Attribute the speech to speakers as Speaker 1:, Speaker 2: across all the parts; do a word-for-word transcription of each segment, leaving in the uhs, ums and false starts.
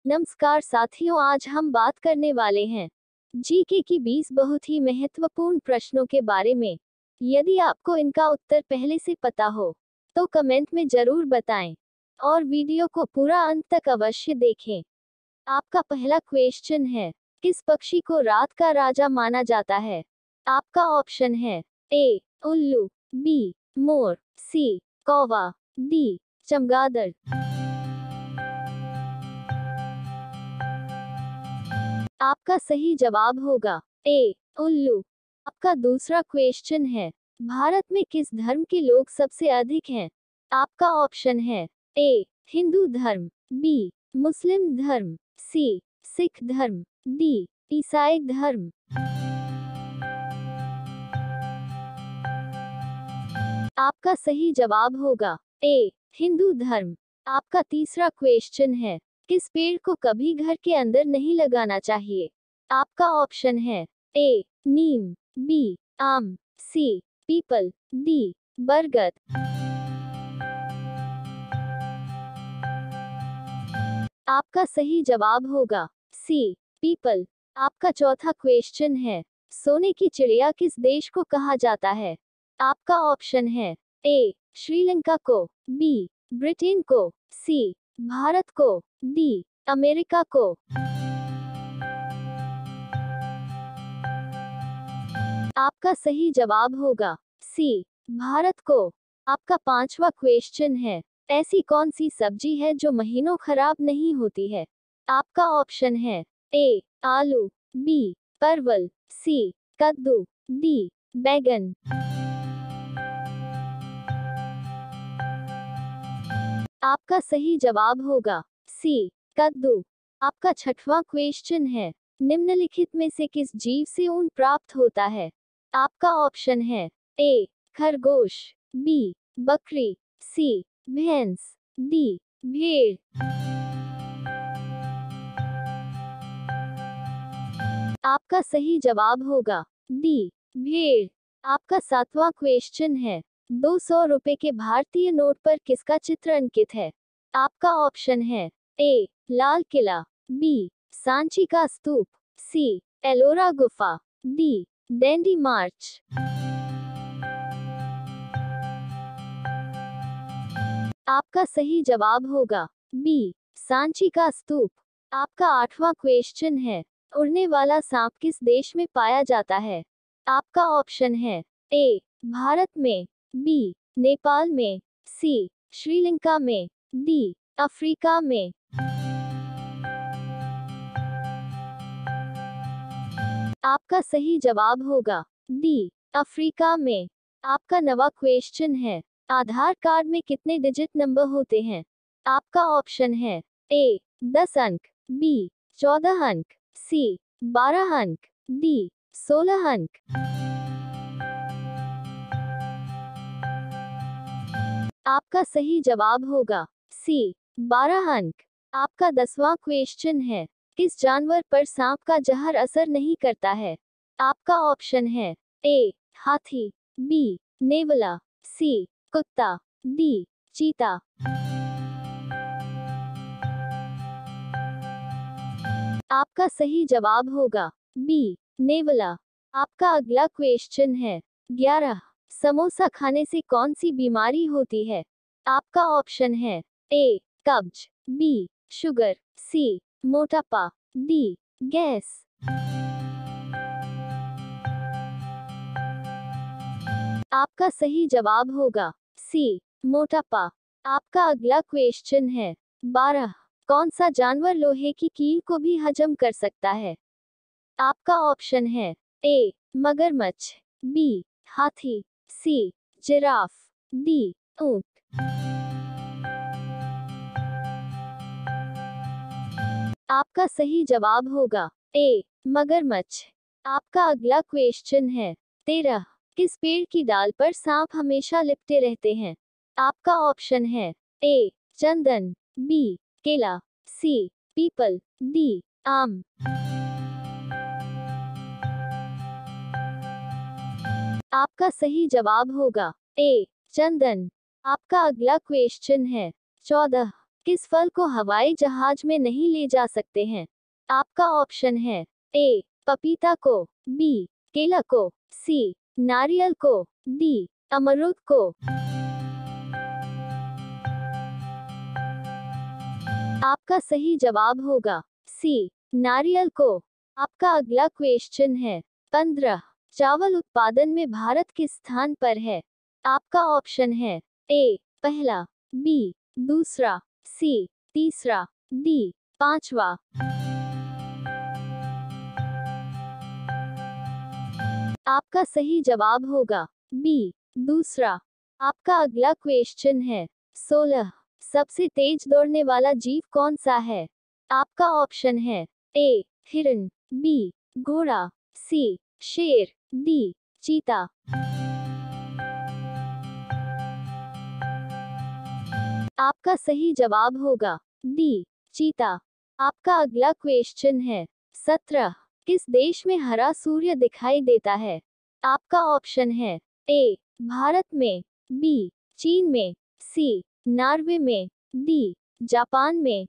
Speaker 1: नमस्कार साथियों, आज हम बात करने वाले हैं जीके की बीस बहुत ही महत्वपूर्ण प्रश्नों के बारे में। यदि आपको इनका उत्तर पहले से पता हो तो कमेंट में जरूर बताएं और वीडियो को पूरा अंत तक अवश्य देखें। आपका पहला क्वेश्चन है, किस पक्षी को रात का राजा माना जाता है? आपका ऑप्शन है ए उल्लू, बी मोर, सी कौवा, डी चमगादड़। आपका सही जवाब होगा ए उल्लू। आपका दूसरा क्वेश्चन है, भारत में किस धर्म के लोग सबसे अधिक हैं? आपका ऑप्शन है ए हिंदू धर्म, बी मुस्लिम धर्म, सी सिख धर्म, डी ईसाई धर्म। आपका सही जवाब होगा ए हिंदू धर्म। आपका तीसरा क्वेश्चन है, किस पेड़ को कभी घर के अंदर नहीं लगाना चाहिए? आपका ऑप्शन है ए नीम, बी आम, सी पीपल, डी बरगद। आपका सही जवाब होगा सी पीपल। आपका चौथा क्वेश्चन है, सोने की चिड़िया किस देश को कहा जाता है? आपका ऑप्शन है ए श्रीलंका को, बी ब्रिटेन को, सी भारत को, डी अमेरिका को। आपका सही जवाब होगा सी भारत को। आपका पांचवा क्वेश्चन है, ऐसी कौन सी सब्जी है जो महीनों खराब नहीं होती है? आपका ऑप्शन है ए आलू, बी परवल, सी कद्दू, डी बैगन। आपका सही जवाब होगा सी कद्दू। आपका छठवां क्वेश्चन है, निम्नलिखित में से किस जीव से ऊन प्राप्त होता है? आपका ऑप्शन है ए खरगोश, बी बकरी, सी भैंस, डी भेड़। आपका सही जवाब होगा डी भेड़। आपका सातवां क्वेश्चन है, दो सौ रुपए के भारतीय नोट पर किसका चित्र अंकित है? आपका ऑप्शन है ए लाल किला, बी सांची का स्तूप, सी एलोरा गुफा, डी डैंडी मार्च। आपका सही जवाब होगा बी सांची का स्तूप। आपका आठवां क्वेश्चन है, उड़ने वाला सांप किस देश में पाया जाता है? आपका ऑप्शन है ए भारत में, बी नेपाल में, सी श्रीलंका में, डी अफ्रीका में। आपका सही जवाब होगा डी अफ्रीका में। आपका नवा क्वेश्चन है, आधार कार्ड में कितने डिजिट नंबर होते हैं? आपका ऑप्शन है ए दस अंक, बी चौदह अंक, सी बारह अंक, डी सोलह अंक। आपका सही जवाब होगा सी बारह अंक। आपका दसवां क्वेश्चन है, किस जानवर पर सांप का जहर असर नहीं करता है? आपका ऑप्शन है ए हाथी, बी नेवला, सी कुत्ता, डी चीता। आपका सही जवाब होगा बी नेवला। आपका अगला क्वेश्चन है, ग्यारह समोसा खाने से कौन सी बीमारी होती है? आपका ऑप्शन है ए कब्ज, बी शुगर, सी मोटापा, डी गैस। आपका सही जवाब होगा सी मोटापा। आपका अगला क्वेश्चन है, बारह कौन सा जानवर लोहे की कील को भी हजम कर सकता है? आपका ऑप्शन है ए मगरमच्छ, बी हाथी, सी जिराफ, डी ऊंट। आपका सही जवाब होगा ए मगरमच्छ। आपका अगला क्वेश्चन है, तेरह किस पेड़ की डाल पर सांप हमेशा लिपटे रहते हैं? आपका ऑप्शन है ए चंदन, बी केला, सी पीपल, डी आम। आपका सही जवाब होगा ए चंदन। आपका अगला क्वेश्चन है, चौदह किस फल को हवाई जहाज में नहीं ले जा सकते हैं? आपका ऑप्शन है ए पपीता को, बी केला को, सी नारियल को, डी अमरूद को। आपका सही जवाब होगा सी नारियल को। आपका अगला क्वेश्चन है पंद्रह। चावल उत्पादन में भारत किस स्थान पर है? आपका ऑप्शन है ए पहला, बी दूसरा, सी तीसरा, डी पांचवा। आपका सही जवाब होगा बी दूसरा। आपका अगला क्वेश्चन है सोलह। सबसे तेज दौड़ने वाला जीव कौन सा है? आपका ऑप्शन है ए हिरन, बी घोड़ा, सी शेर, डी चीता। आपका सही जवाब होगा डी चीता। आपका अगला क्वेश्चन है सत्रह। किस देश में हरा सूर्य दिखाई देता है? आपका ऑप्शन है ए भारत में, बी चीन में, सी नॉर्वे में, डी जापान में।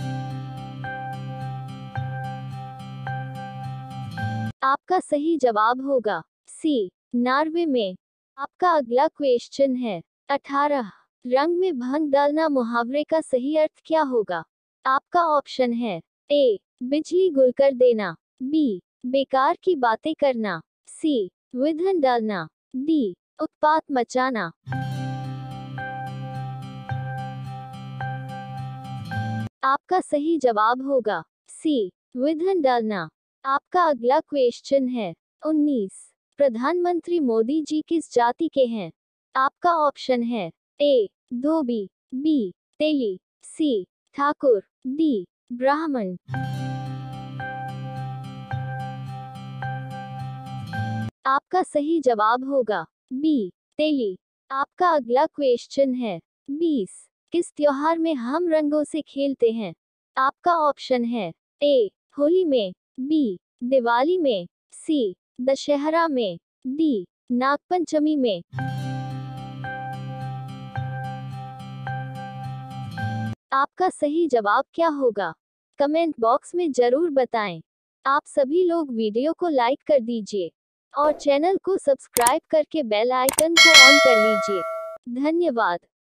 Speaker 1: आपका सही जवाब होगा सी नॉर्वे में। आपका अगला क्वेश्चन है अठारह। रंग में भंग डालना मुहावरे का सही अर्थ क्या होगा? आपका ऑप्शन है ए बिजली गुल कर देना, बी बेकार की बातें करना, सी विधन डालना, डी उत्पात मचाना। आपका सही जवाब होगा सी विधन डालना। आपका अगला क्वेश्चन है उन्नीस। प्रधानमंत्री मोदी जी किस जाति के हैं? आपका ऑप्शन है A Dhobi, B Teli, C Thakur, D Brahmin. आपका सही जवाब होगा बी तेली। आपका अगला क्वेश्चन है बीस। किस त्योहार में हम रंगों से खेलते हैं? आपका ऑप्शन है ए होली में, बी दिवाली में, सी दशहरा में, डी नागपंचमी में। आपका सही जवाब क्या होगा? कमेंट बॉक्स में जरूर बताएं। आप सभी लोग वीडियो को लाइक कर दीजिए और चैनल को सब्सक्राइब करके बेल आइकन को ऑन कर लीजिए। धन्यवाद।